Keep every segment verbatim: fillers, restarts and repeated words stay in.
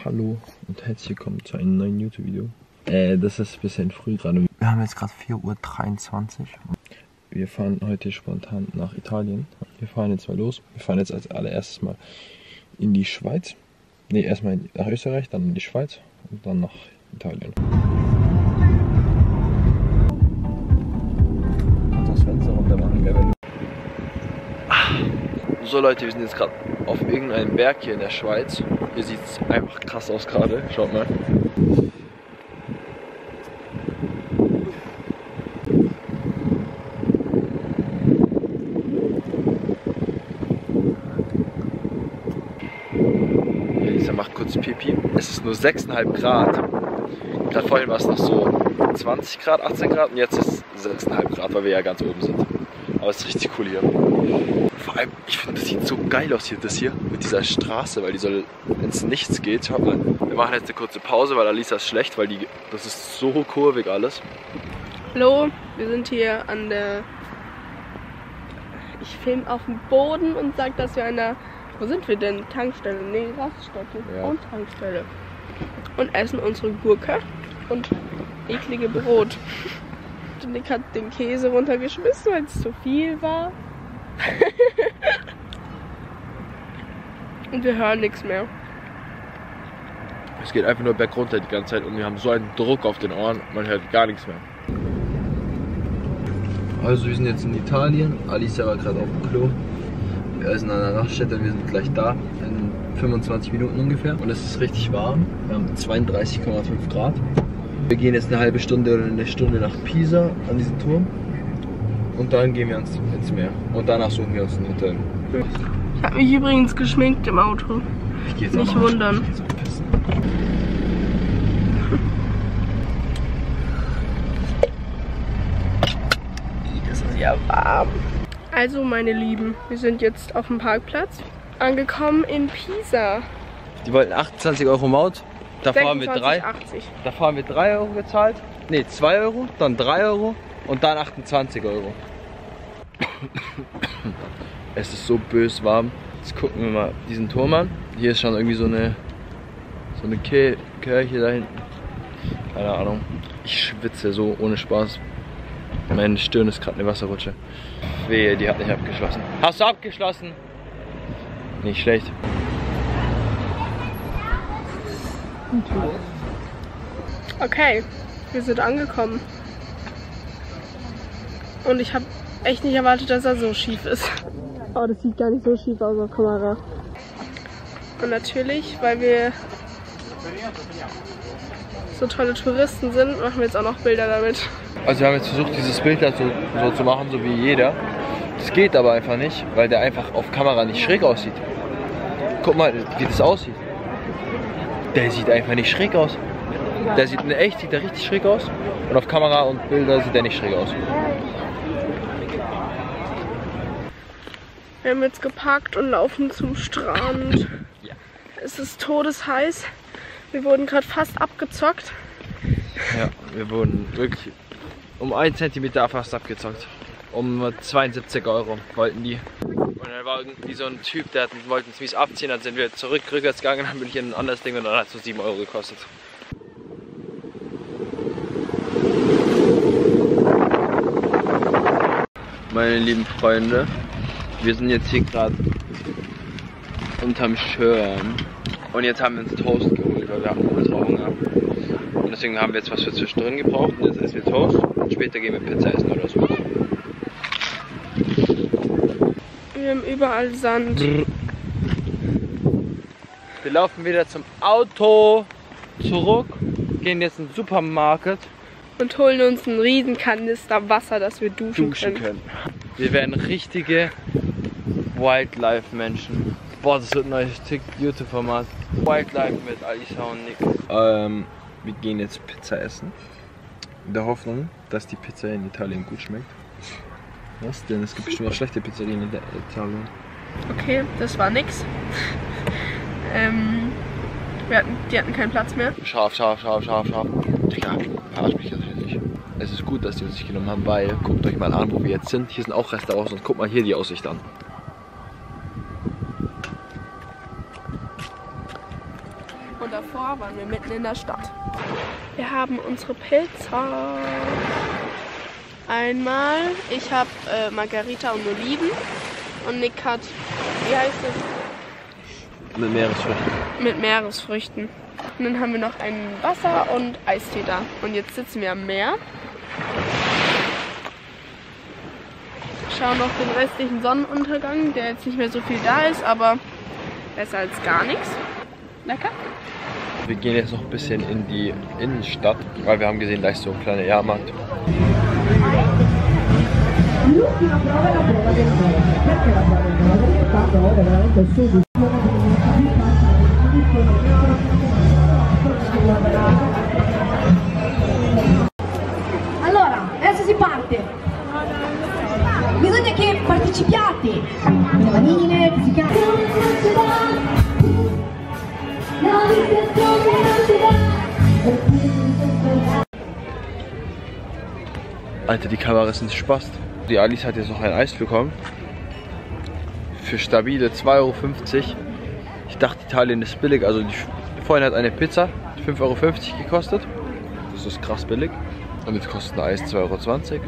Hallo und herzlich willkommen zu einem neuen YouTube-Video. Äh, das ist ein bisschen früh gerade. Wir haben jetzt gerade vier Uhr dreiundzwanzig. Wir fahren heute spontan nach Italien. Wir fahren jetzt mal los. Wir fahren jetzt als allererstes mal in die Schweiz. Ne, erstmal nach Österreich, dann in die Schweiz und dann nach Italien. Kannst das Fenster runter machen, gell, wenn du... So Leute, wir sind jetzt gerade auf irgendeinem Berg hier in der Schweiz. Hier sieht es einfach krass aus gerade. Schaut mal. Lisa macht kurz Pipi. Es ist nur sechs Komma fünf Grad. Gerade vorhin war es noch so zwanzig Grad, achtzehn Grad und jetzt ist es sechs Komma fünf Grad, weil wir ja ganz oben sind. Aber es ist richtig cool hier. Vor allem, ich finde, das sieht so geil aus hier, das hier, mit dieser Straße, weil die soll ins Nichts geht. Schaut mal, wir machen jetzt eine kurze Pause, weil Alisa ist schlecht, weil die, das ist so kurvig alles. Hallo, wir sind hier an der, ich filme auf dem Boden und sage, dass wir an der, wo sind wir denn? Tankstelle, nee, Raststätte Ja. und Tankstelle. Und essen unsere Gurke und eklige Brot. Und Nick hat den Käse runtergeschmissen, weil es zu viel war. Und wir hören nichts mehr. Es geht einfach nur bergunter die ganze Zeit und wir haben so einen Druck auf den Ohren, man hört gar nichts mehr. Also wir sind jetzt in Italien, Alisa war gerade auf dem Klo. Wir sind an der Raststätte, wir sind gleich da, in fünfundzwanzig Minuten ungefähr. Und es ist richtig warm, wir haben zweiunddreißig Komma fünf Grad. Wir gehen jetzt eine halbe Stunde oder eine Stunde nach Pisa an diesen Turm. Und dann gehen wir ins, ins Meer. Und danach suchen wir uns ein Hotel. Ich habe mich übrigens geschminkt im Auto. Ich gehe jetzt Nicht auch noch wundern. Ich geh jetzt auch pissen. Das ist ja warm. Also meine Lieben, wir sind jetzt auf dem Parkplatz angekommen in Pisa. Die wollten achtundzwanzig Euro Maut. Davor haben wir drei. achtzig. Davor haben wir drei Euro gezahlt. Ne, zwei Euro, dann drei Euro und dann achtundzwanzig Euro. Es ist so bös warm. Jetzt gucken wir mal diesen Turm an. Hier ist schon irgendwie so eine so eine Kirche da hinten. Keine Ahnung. Ich schwitze so ohne Spaß. Meine Stirn ist gerade eine Wasserrutsche. Wehe, die hat nicht abgeschlossen. Hast du abgeschlossen? Nicht schlecht. Okay, wir sind angekommen. Und ich habe echt nicht erwartet, dass er so schief ist. Oh, das sieht gar nicht so schief aus auf Kamera. Und natürlich, weil wir so tolle Touristen sind, machen wir jetzt auch noch Bilder damit. Also wir haben jetzt versucht, dieses Bild da so, so zu machen, so wie jeder. Das geht aber einfach nicht, weil der einfach auf Kamera nicht schräg aussieht. Guck mal, wie das aussieht. Der sieht einfach nicht schräg aus. Der sieht in echt sieht der richtig schräg aus. Und auf Kamera und Bilder sieht der nicht schräg aus. Wir haben jetzt geparkt und laufen zum Strand. Ja. Es ist todesheiß. Wir wurden gerade fast abgezockt. Ja, wir wurden wirklich um einen Zentimeter fast abgezockt. Um zweiundsiebzig Euro wollten die. Und dann war irgendwie so ein Typ, der wollte uns mies abziehen, dann sind wir zurück, rückwärts gegangen, dann bin ich in ein anderes Ding und dann hat es so sieben Euro gekostet. Meine lieben Freunde, wir sind jetzt hier gerade unterm Schirm und jetzt haben wir uns Toast geholt, weil wir hatten ultra Hunger. Und deswegen haben wir jetzt was für zwischendrin gebraucht und jetzt essen wir Toast und später gehen wir Pizza essen oder so. Wir haben überall Sand. Wir laufen wieder zum Auto zurück, gehen jetzt in den Supermarkt. Und holen uns einen riesen Kanister Wasser, dass wir duschen, duschen können. können. Wir werden richtige Wildlife-Menschen. Boah, das wird ein neues YouTube-Format. Wildlife mit Alisa und Nick. Ähm, wir gehen jetzt Pizza essen. In der Hoffnung, dass die Pizza in Italien gut schmeckt. Was denn? Es gibt bestimmt auch schlechte Pizzerien in Italien. Okay, das war nix. ähm, wir hatten, die hatten keinen Platz mehr. Scharf, scharf, scharf, scharf, scharf. Digga, verarsch mich jetzt nicht. Es ist gut, dass die uns nicht genommen haben, weil, guckt euch mal an, wo wir jetzt sind. Hier sind auch Restaurants und guckt mal hier die Aussicht an. davor waren wir mitten in der Stadt. Wir haben unsere Pizza. Einmal, ich habe äh, Margarita und Oliven und Nick hat, wie heißt es? Mit Meeresfrüchten. Mit Meeresfrüchten. Und dann haben wir noch ein Wasser und Eistee da. Und jetzt sitzen wir am Meer. Schauen noch den restlichen Sonnenuntergang, der jetzt nicht mehr so viel da ist, aber besser als gar nichts. Lecker. Wir gehen jetzt noch ein bisschen in die Innenstadt, weil wir haben gesehen, da ist so ein kleiner Jahrmarkt. Allora, adesso si parte. Bisogna che partecipiate. Le manine, fisicate. Alter, die Kamera ist ein Spaß. Die Alice hat jetzt noch ein Eis bekommen. Für stabile zwei Euro fünfzig. Ich dachte, Italien ist billig. Also die, vorhin hat eine Pizza fünf Euro fünfzig gekostet. Das ist krass billig. Und jetzt kostet ein Eis zwei Euro zwanzig.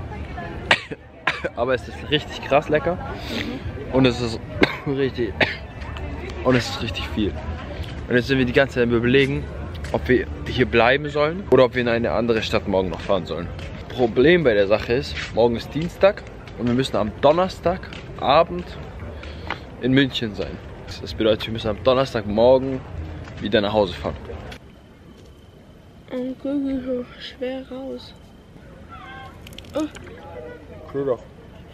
Aber es ist richtig krass lecker. Und es ist richtig. Und es ist richtig viel. Und jetzt sind wir die ganze Zeit am Überlegen, ob wir hier bleiben sollen oder ob wir in eine andere Stadt morgen noch fahren sollen. Problem bei der Sache ist, morgen ist Dienstag und wir müssen am Donnerstagabend in München sein. Das bedeutet, wir müssen am Donnerstagmorgen wieder nach Hause fahren. Oh, guck so schwer raus. Oh. Cool doch.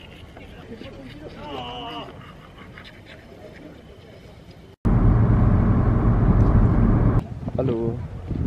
Hallo.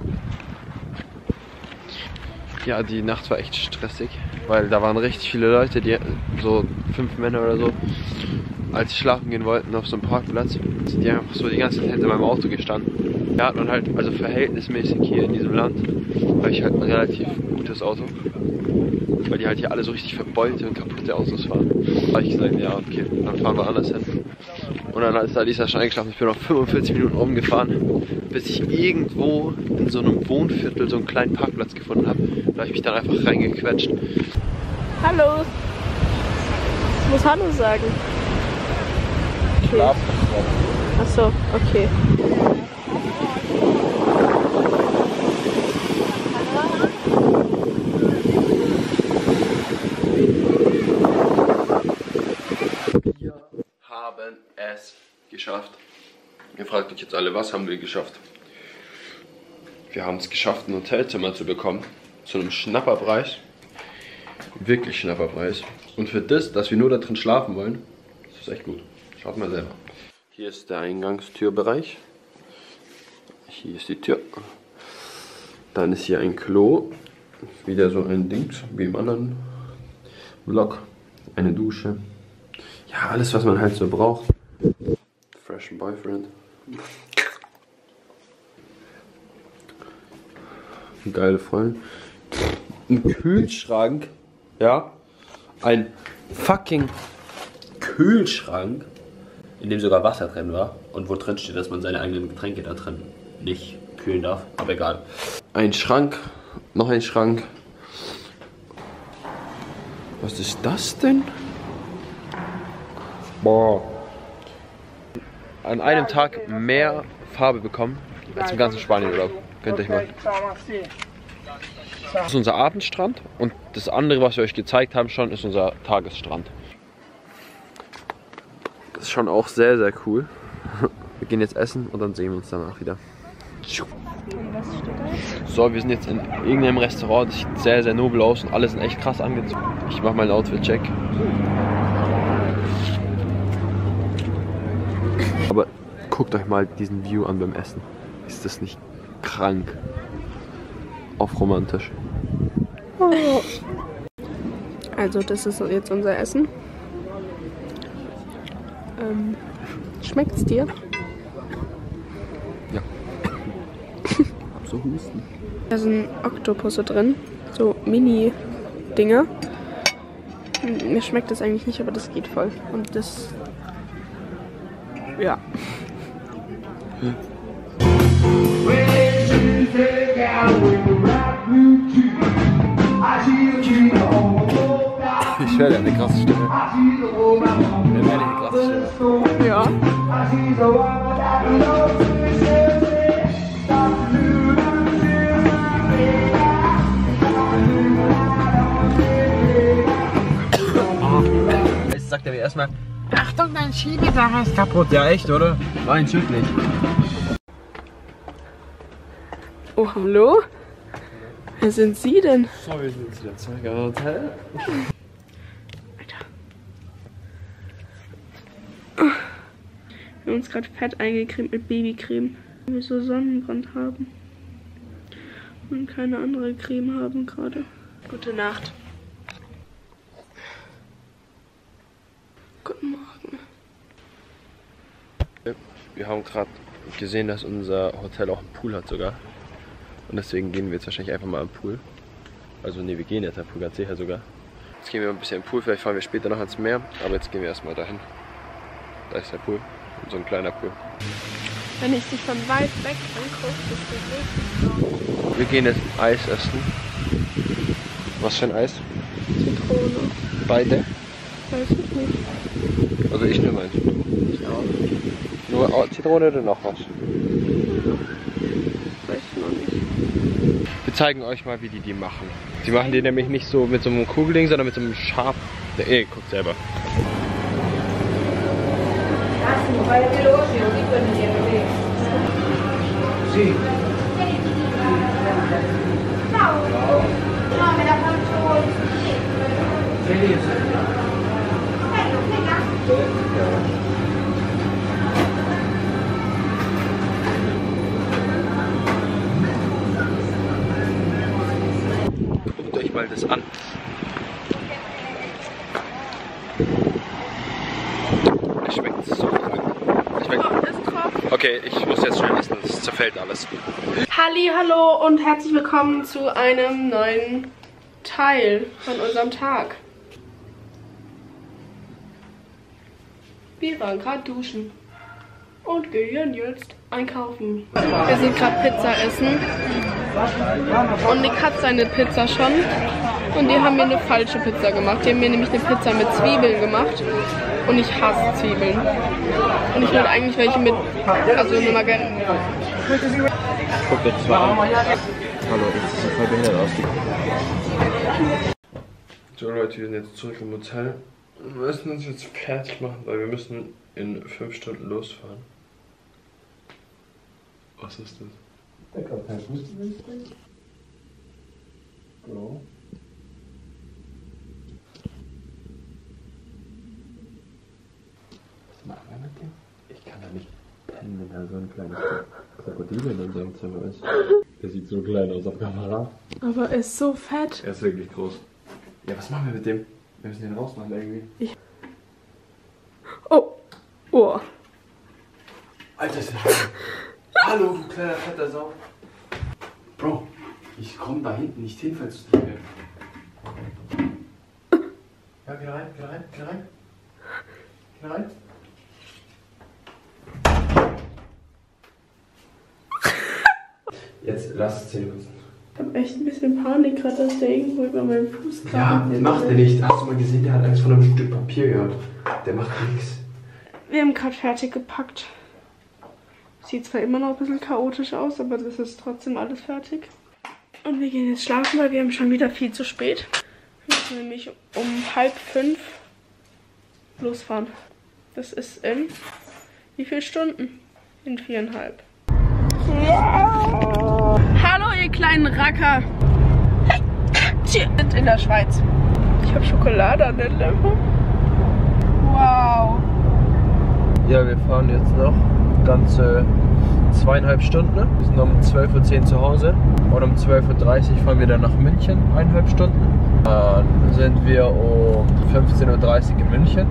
Ja, die Nacht war echt stressig, weil da waren richtig viele Leute, die so fünf Männer oder so, als sie schlafen gehen wollten auf so einem Parkplatz, sind die einfach so die ganze Zeit in meinem Auto gestanden. Ja, und halt, also verhältnismäßig hier in diesem Land, habe ich halt ein relativ gutes Auto, weil die halt hier alle so richtig verbeulte und kaputte Autos fahren. Da habe ich gesagt, ja, okay, dann fahren wir anders hin. Und dann ist Alisa schon eingeschlafen. Ich bin noch fünfundvierzig Minuten rumgefahren, bis ich irgendwo in so einem Wohnviertel so einen kleinen Parkplatz gefunden habe. Da habe ich mich dann einfach reingequetscht. Hallo. Ich muss Hallo sagen. Okay. Achso, okay. Wir haben es geschafft. Ihr fragt euch jetzt alle, was haben wir geschafft? Wir haben es geschafft, ein Hotelzimmer zu bekommen. Zu einem Schnapperpreis. Wirklich Schnapperpreis. Und für das, dass wir nur da drin schlafen wollen, ist das echt gut. Schaut mal selber. Hier ist der Eingangstürbereich. Hier ist die Tür. Dann ist hier ein Klo. Wieder so ein Dings wie im anderen Vlog. Eine Dusche. Ja, alles was man halt so braucht. Fresh Boyfriend. Geile Freundin. Ein Kühlschrank. Ja. Ein fucking Kühlschrank, in dem sogar Wasser drin war und wo drin steht, dass man seine eigenen Getränke da drin nicht kühlen darf, aber egal. Ein Schrank, noch ein Schrank. Was ist das denn? Boah. An einem Tag mehr Farbe bekommen als im ganzen Spanienurlaub. Könnt ihr euch mal. Das ist unser Abendstrand und das andere, was wir euch gezeigt haben schon, ist unser Tagesstrand. Das ist schon auch sehr, sehr cool. Wir gehen jetzt essen und dann sehen wir uns danach wieder. So, wir sind jetzt in irgendeinem Restaurant, das sieht sehr, sehr nobel aus und alle sind echt krass angezogen. Ich mache meinen Outfit-Check. Aber guckt euch mal diesen View an beim Essen. Ist das nicht krank? Auf romantisch. Also das ist jetzt unser Essen. Ähm, schmeckt's dir? Ja. Hab so Husten. Da sind Oktopusse drin. So Mini-Dinger. Mir schmeckt das eigentlich nicht, aber das geht voll. Und das... Ja. Hm. schwör, der hat eine krasse Stimme. Der hat eine krasse Stimme. Ja. Jetzt sagt er mir erstmal, Achtung, dein Schiebedach ist kaputt. Ja, echt, oder? Nein, stimmt nicht. Oh, hallo? Wer sind Sie denn? So, wir sind jetzt wieder zurück am Hotel. Alter. Wir haben uns gerade fett eingecremt mit Babycreme, weil wir so Sonnenbrand haben. Und keine andere Creme haben gerade. Gute Nacht. Guten Morgen. Wir haben gerade gesehen, dass unser Hotel auch einen Pool hat sogar. Und deswegen gehen wir jetzt wahrscheinlich einfach mal am Pool. Also ne, wir gehen jetzt am Pool, ganz sicher sogar. Jetzt gehen wir ein bisschen im Pool, vielleicht fahren wir später noch ans Meer. Aber jetzt gehen wir erstmal dahin. Da ist der Pool. So ein kleiner Pool. Wenn ich dich von weit weg angucke, ist das richtig braun. Wir gehen jetzt Eis essen. Was für ein Eis? Zitrone. Beide? Weiß ich nicht. Also ich nehme eins. Ich auch. Nur Zitrone oder noch was? Weiß ich noch nicht. Wir zeigen euch mal, wie die die machen. Die machen die nämlich nicht so mit so einem Kugelding, sondern mit so einem Schab. Ey, guckt selber. Sì. No, no, me la faccio felice. Guckt euch mal das an. Es schmeckt so krank. Schmeckt... Okay, ich muss jetzt schnell essen, es zerfällt alles. Halli, hallo und herzlich willkommen zu einem neuen Teil von unserem Tag. Wir waren gerade duschen und gehen jetzt einkaufen. Wir sind gerade Pizza essen und Nick hat seine Pizza schon und die haben mir eine falsche Pizza gemacht. Die haben mir nämlich eine Pizza mit Zwiebeln gemacht und ich hasse Zwiebeln. Und ich wollte eigentlich welche mit, also eine Margarine. Guckt euch das mal an. Hallo, das sieht voll behindert aus. So Leute, wir sind jetzt zurück im Hotel. Wir müssen uns jetzt fertig machen, weil wir müssen in fünf Stunden losfahren. Was ist das? Der kann kein Fußball spielen. Genau. Was machen wir mit dem? Ich kann da nicht pennen, wenn da so ein kleines Krokodil in unserem Zimmer ist. Der sieht so klein aus auf Kamera. Aber er ist so fett. Er ist wirklich groß. Ja, was machen wir mit dem? Wir müssen den rausmachen irgendwie. Ich oh. Oh. Alter, ist der schön. Hallo, du kleiner fetter Sau. Bro, ich komm da hinten nicht hin, falls du es nicht merkst. Ja, geh rein, geh rein, geh rein. Geh rein. Jetzt lass es Zähne putzen. Ich hab echt ein bisschen Panik gerade, dass der irgendwo über meinen Fuß kam. Ja, macht er nicht. Hast du mal gesehen, der hat Angst vor einem Stück Papier gehabt. Der macht nichts. Wir haben gerade fertig gepackt. Sieht zwar immer noch ein bisschen chaotisch aus, aber das ist trotzdem alles fertig. Und wir gehen jetzt schlafen, weil wir haben schon wieder viel zu spät. Wir müssen nämlich um halb fünf losfahren. Das ist in wie viele Stunden? In viereinhalb. Hallo ihr kleinen Racker. Wir sind in der Schweiz. Ich habe Schokolade an den Lippen. Wow. Ja, wir fahren jetzt noch ganze zweieinhalb Stunden. Wir sind um zwölf Uhr zehn zu Hause und um zwölf Uhr dreißig fahren wir dann nach München, eineinhalb Stunden. Dann sind wir um fünfzehn Uhr dreißig in München.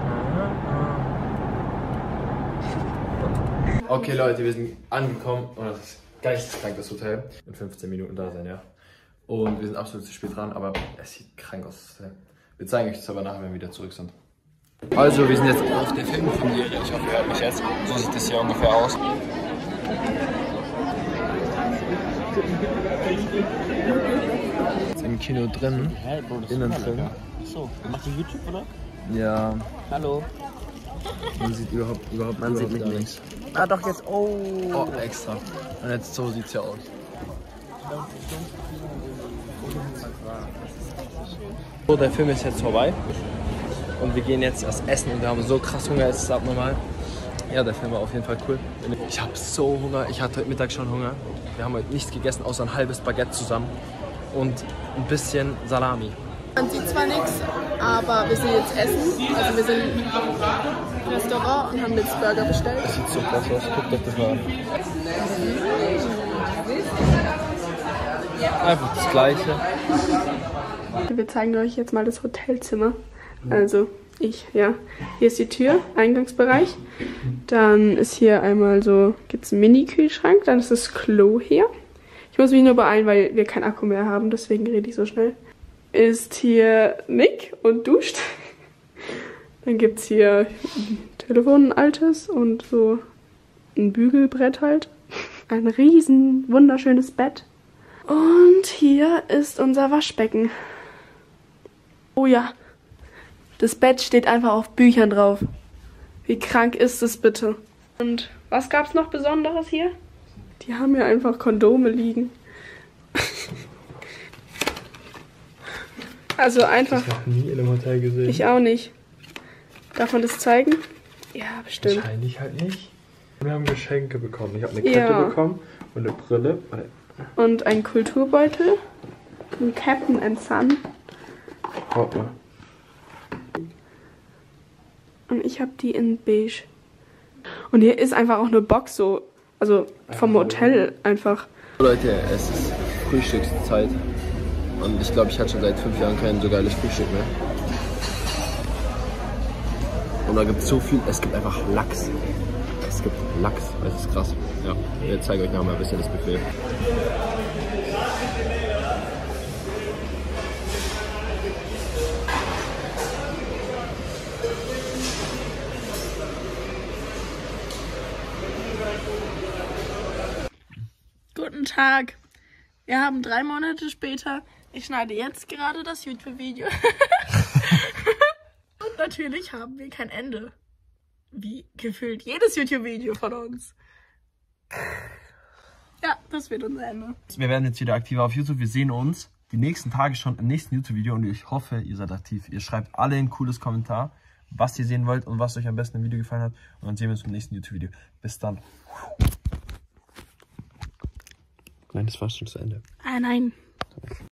Okay Leute, wir sind angekommen und das ist geisteskrank, das Hotel. In fünfzehn Minuten da sein, ja. Und wir sind absolut zu spät dran, aber es sieht krank aus, das Hotel. Wir zeigen euch das aber nachher, wenn wir wieder zurück sind. Also, wir sind jetzt auf der Filmpremiere. Ich hoffe, ihr hört mich jetzt. So sieht das hier ungefähr aus. Jetzt im Kino drin, innen drin. So, macht ihr YouTube, oder? Ja. Hallo. Man sieht überhaupt, überhaupt, Man überhaupt sieht mich gar nicht. Ah, doch jetzt. Oh. Oh, extra. Und jetzt so sieht's ja aus. So, der Film ist jetzt vorbei. Und wir gehen jetzt erst essen und wir haben so krass Hunger, jetzt sagt man mal. Ja, der Film war auf jeden Fall cool. Ich habe so Hunger, ich hatte heute Mittag schon Hunger. Wir haben heute nichts gegessen, außer ein halbes Baguette zusammen und ein bisschen Salami. Man sieht zwar nichts, aber wir sind jetzt essen. Also wir sind im Restaurant und haben jetzt Burger bestellt. Das sieht so krass aus, guckt euch das mal an. Einfach das Gleiche. Wir zeigen euch jetzt mal das Hotelzimmer. Also ich, ja. Hier ist die Tür, Eingangsbereich. Dann ist hier einmal so, gibt es einen Mini-Kühlschrank. Dann ist das Klo hier. Ich muss mich nur beeilen, weil wir keinen Akku mehr haben, deswegen rede ich so schnell. Ist hier Nick und duscht. Dann gibt es hier ein Telefon, ein altes und so ein Bügelbrett halt. Ein riesen, wunderschönes Bett. Und hier ist unser Waschbecken. Oh ja, das Bett steht einfach auf Büchern drauf. Wie krank ist es bitte? Und was gab es noch Besonderes hier? Die haben ja einfach Kondome liegen. Also einfach. Ich habe nie in einem Hotel gesehen. Ich auch nicht. Darf man das zeigen? Ja, bestimmt. Wahrscheinlich halt nicht. Wir haben Geschenke bekommen. Ich habe eine Kette Ja. bekommen und eine Brille. Und ein Kulturbeutel. Ein Captain and Son. Schaut mal. Und ich habe die in beige. Und hier ist einfach auch eine Box so. Also vom Hotel einfach. Leute, es ist Frühstückszeit. Und ich glaube, ich hatte schon seit fünf Jahren kein so geiles Frühstück mehr. Und da gibt es so viel, es gibt einfach Lachs. Es gibt Lachs, das ist krass. Ja, ich zeige euch noch mal ein bisschen das Buffet. Guten Tag. Wir haben drei Monate später. Ich schneide jetzt gerade das YouTube-Video. Und natürlich haben wir kein Ende. Wie gefühlt jedes YouTube-Video von uns. Ja, das wird unser Ende. Wir werden jetzt wieder aktiver auf YouTube. Wir sehen uns die nächsten Tage schon im nächsten YouTube-Video und ich hoffe, ihr seid aktiv. Ihr schreibt alle ein cooles Kommentar, was ihr sehen wollt und was euch am besten im Video gefallen hat. Und dann sehen wir uns im nächsten YouTube-Video. Bis dann. Nein, das war schon zu Ende. Ah, nein.